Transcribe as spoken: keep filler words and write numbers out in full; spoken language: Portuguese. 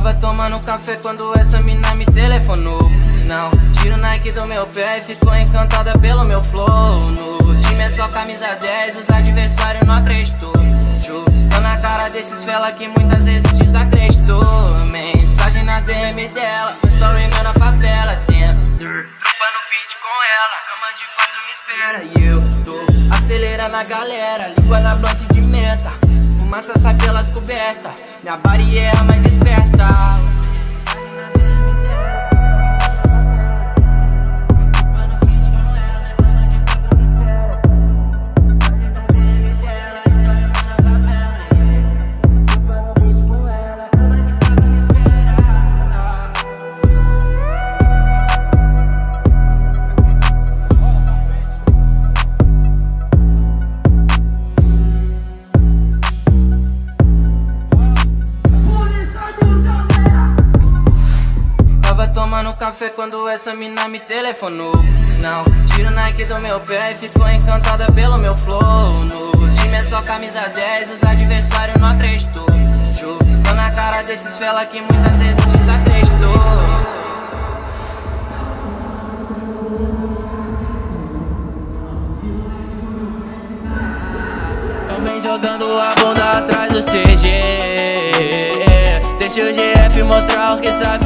Tava tomando café quando essa mina me telefonou. Não, tiro o Nike do meu pé e ficou encantada pelo meu flow. No time é só camisa dez, os adversários não acreditou. Tô na cara desses fela que muitas vezes desacreditou. Mensagem na D M dela, story meu na favela. Tem tropa no beat com ela, cama de quatro me espera. E eu tô acelerando a galera, língua na blunt de menta. Fumaça sai pelas cobertas, minha body é a mais esperta. Tomando café quando essa mina me telefonou. Não, tiro o Nike do meu pé e ficou encantada pelo meu flow. No time é só camisa dez, os adversários não acreditou. Tô na cara desses fela que muitas vezes desacreditou. Também jogando a bunda atrás do C G. Deixa o G F mostrar o que sabe